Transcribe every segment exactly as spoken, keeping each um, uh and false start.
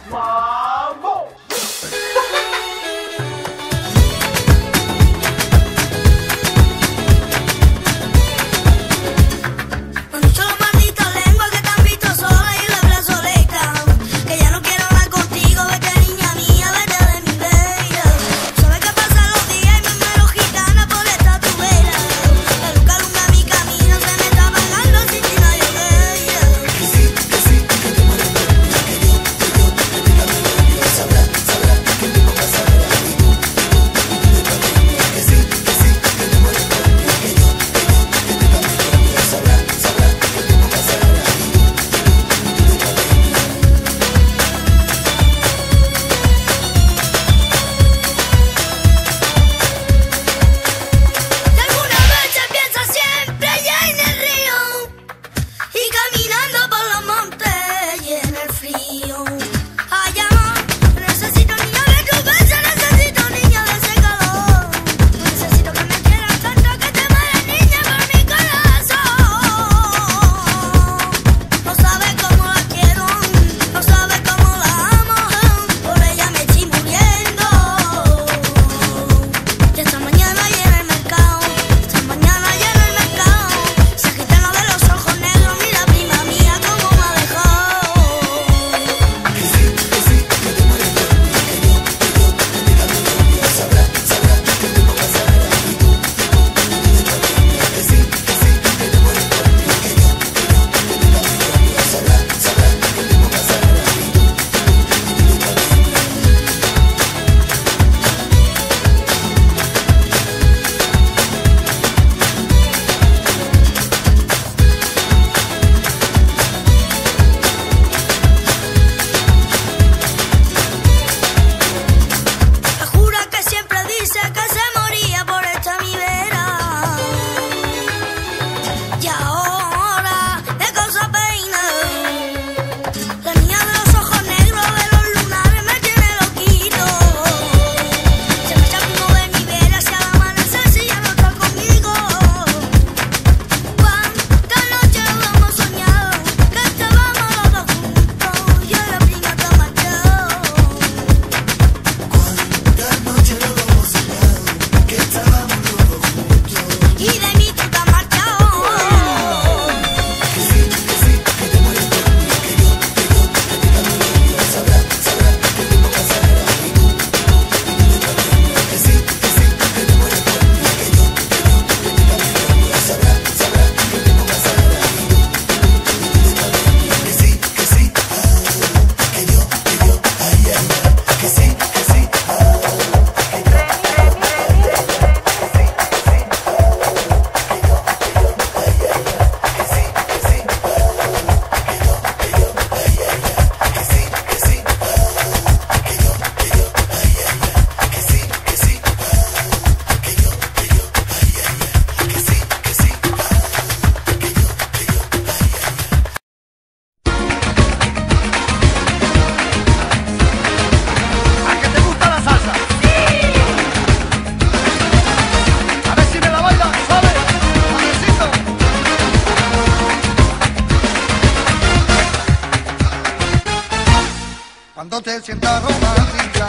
Cuando te sientas romántica,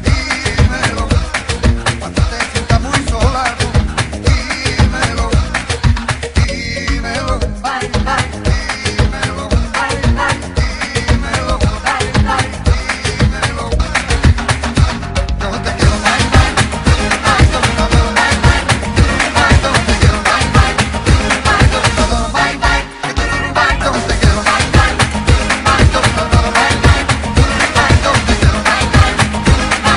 dímelo. Cuando te sientas muy sola, dímelo. Dímelo. Bye, bye. Dímelo. Bye, bye. Dímelo. Bye, bye. Dímelo. Yo te quiero, bye, bye. Bye, yo te quiero, bye, bye. Bye, yo te quiero, bye, bye. Bye, yo te quiero, bye, bye. Bye, yo te quiero, bye, bye. Bye, yo te quiero, bye, bye.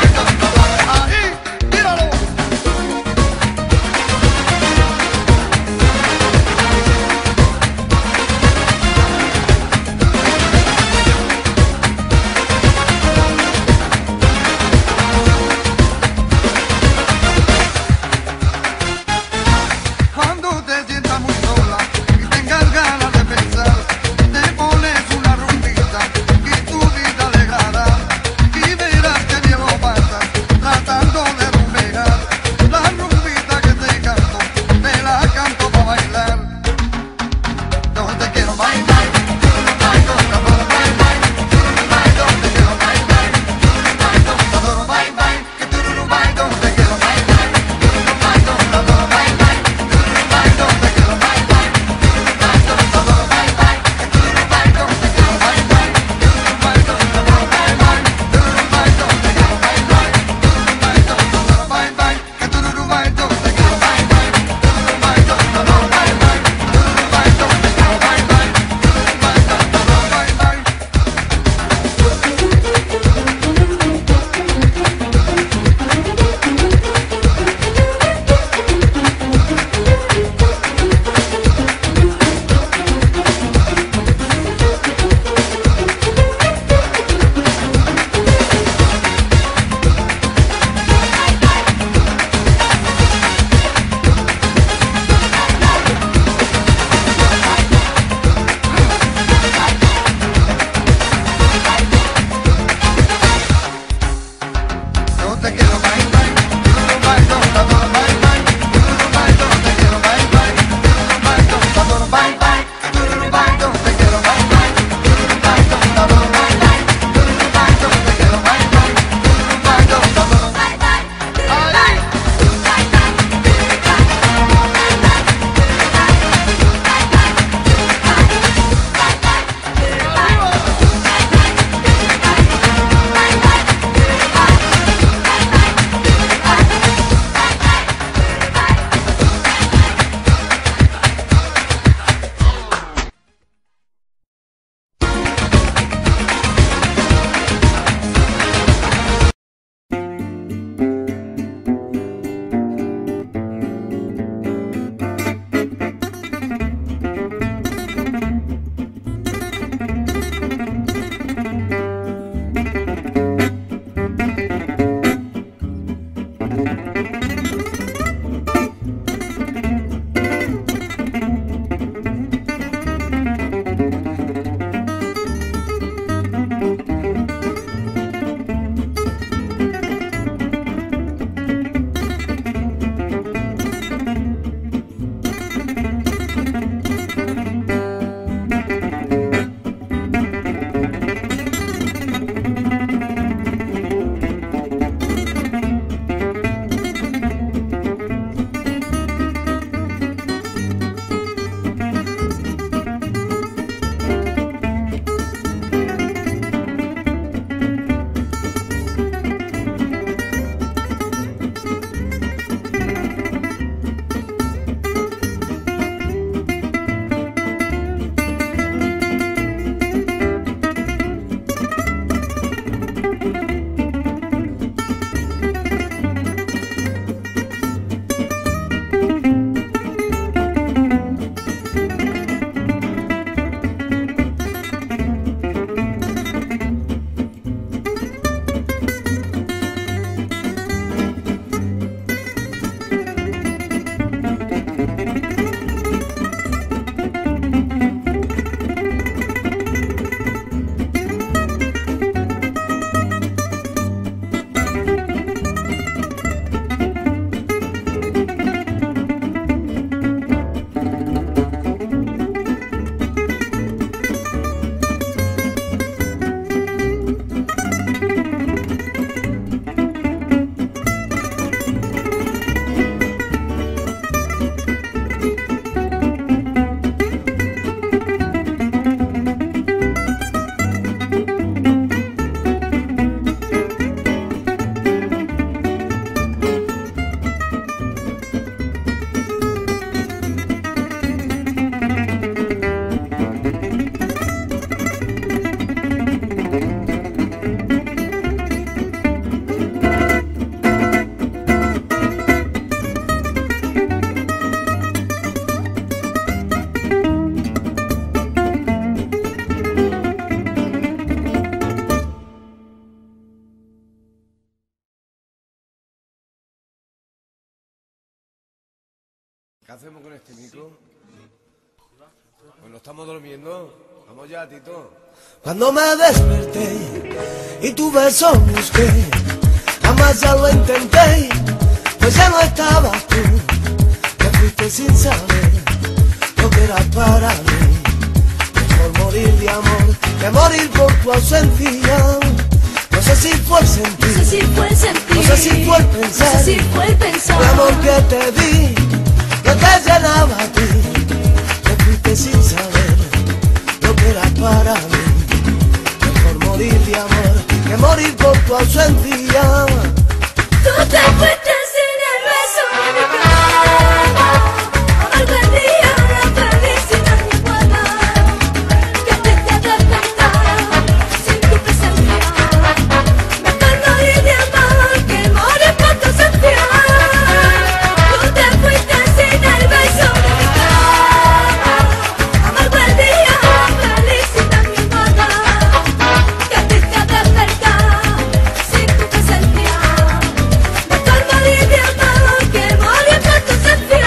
hacemos con este micro? Pues no estamos durmiendo. Vamos ya, Tito. Cuando me desperté y tu beso busqué, jamás ya lo intenté, pues ya no estabas tú. Te fuiste sin saber lo que era para mí. Mejor morir de amor que morir por tu ausencia. No sé si fue el sentir, No sé si fue el sentir, no sé si fue el pensar, no sé si fue el pensar. el amor que te di, no te llenaba a ti. Te fuiste sin saber lo que era para mí. Mejor morir de amor que morir por tu ausencia. Tú te fuiste sin el beso de mi cama, amargo el día, la felicidad mi guarda, que te te despertara sin tu presencia. Mejor morir de amor que morir por tu ausencia. Tú te fuiste sin el beso de mi cama, amargo el día, la felicidad mi guarda, que te te despertara sin tu presencia. Mejor morir de amor que morir por tu ausencia.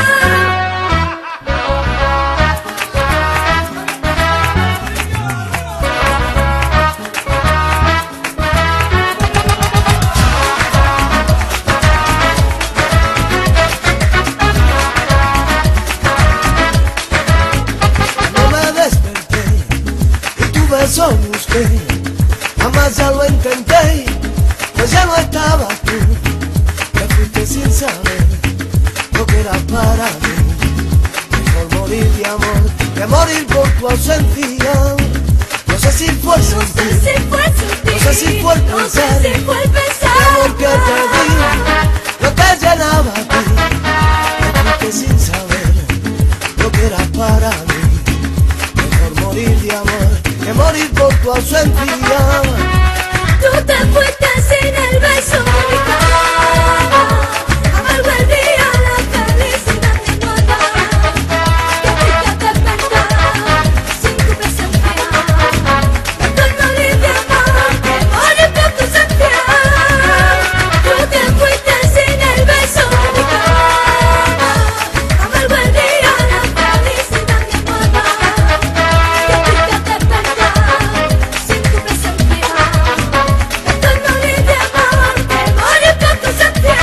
No me desperté y tu beso busqué, jamás ya lo intenté, pues ya no estabas tú. Te fuiste sin saber lo que era para mí. Mejor morir de amor que morir por tu ausencia. No sé si fue el No sé sentir, si fue el sentir, no sé si fue el no sé pensar, si fue el pensar. el amor que te di no te llenaba a ti. Te fuiste sin saber lo que era para mí. Mejor morir de amor que morir por tu ausencia. Tú te fuiste sin el beso de mi cama, amargo el día, la felicidad mi guarda, que te te despertara sin tu presencia. Mejor morir de amor que morir por tu ausencia. Tú te fuiste sin el beso de mi cama, amargo el día, la felicidad mi guarda, que te te despertara sin tu presencia. Mejor morir de amor que morir por tu ausencia.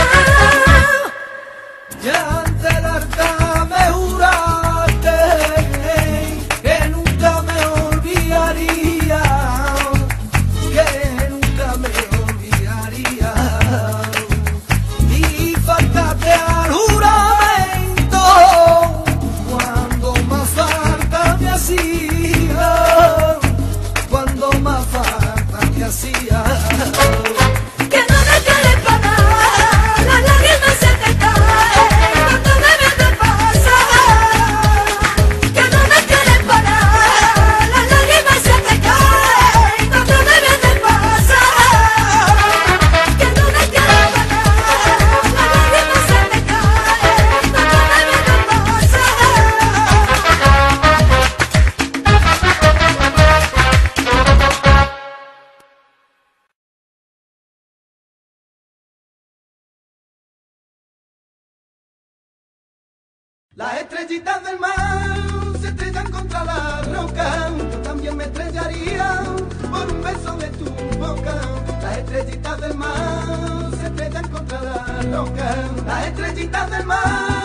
Ya ante el altar me juraste que nunca me olvidaría, que nunca me olvidaría. Y faltaste al juramento cuando más falta me hacía, cuando más falta me hacía. Que no me quieres parar, las lágrimas se te caen cuando me ves pasar. Que no me quieres parar, las lágrimas se te caen cuando me ves pasar. Que no me quieres parar, las lágrimas se te caen cuando me ves pasar. Las estrellitas del mar se estrellan contra la roca. Yo también me estrellaría por un beso de tu boca. Las estrellitas del mar se estrellan contra la roca. Las estrellitas del mar